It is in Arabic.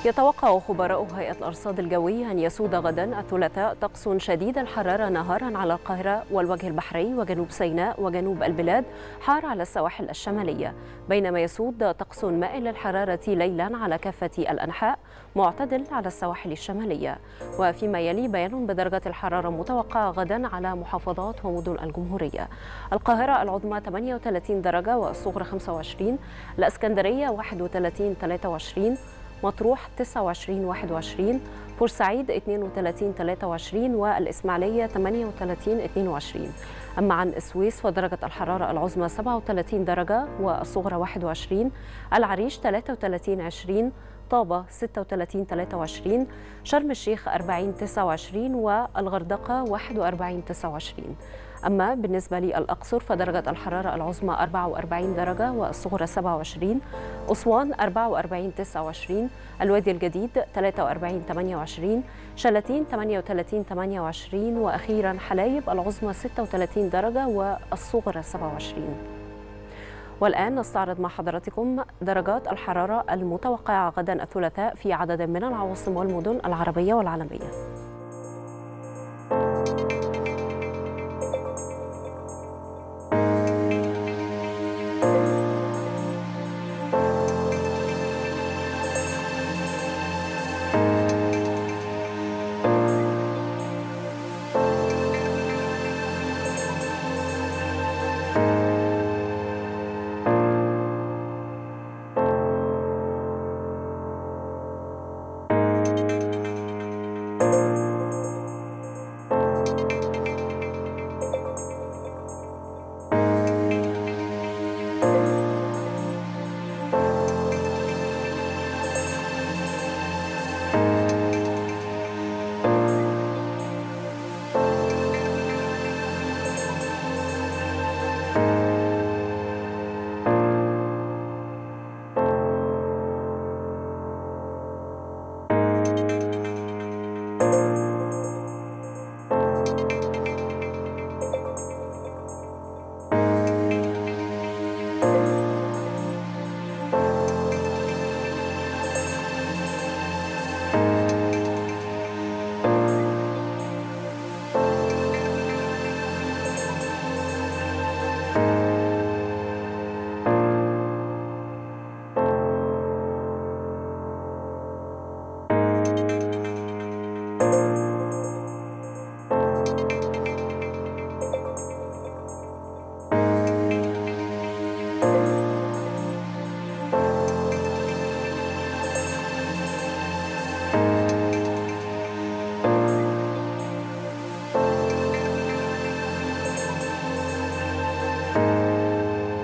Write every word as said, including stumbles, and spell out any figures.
يتوقع خبراء هيئة الأرصاد الجوية أن يسود غدا الثلاثاء طقس شديد الحرارة نهارا على القاهرة والوجه البحري وجنوب سيناء وجنوب البلاد، حار على السواحل الشمالية، بينما يسود طقس مائل للحرارة ليلا على كافة الأنحاء، معتدل على السواحل الشمالية. وفيما يلي بيان بدرجة الحرارة المتوقعة غدا على محافظات ومدن الجمهورية: القاهرة العظمى ثمانية وثلاثين درجة والصغرى خمسة وعشرين، الإسكندرية واحد وثلاثين ثلاثة وعشرين، مطروح تسعة وعشرين واحد وعشرين، بورسعيد اثنين وثلاثين ثلاثة وعشرين، والإسماعيلية ثمانية وثلاثين اثنين وعشرين. أما عن السويس فدرجة الحرارة العظمى سبعة وثلاثين درجة والصغرى واحد وعشرين، العريش ثلاثة وثلاثين عشرين، طابة ستة وثلاثين ثلاثة وعشرين، شرم الشيخ أربعين تسعة وعشرين، والغردقة واحد وأربعين تسعة وعشرين. أما بالنسبة للأقصر فدرجة الحرارة العظمى أربعة وأربعين درجة والصغرى سبعة وعشرين، أسوان أربعة وأربعين تسعة وعشرين، الوادي الجديد ثلاثة وأربعين ثمانية وعشرين، شلاتين ثمانية وثلاثين ثمانية وعشرين، وأخيرا حلايب العظمى ستة وثلاثين درجة والصغرى سبعة وعشرين. والآن نستعرض مع حضراتكم درجات الحرارة المتوقعة غدا الثلاثاء في عدد من العواصم والمدن العربية والعالمية.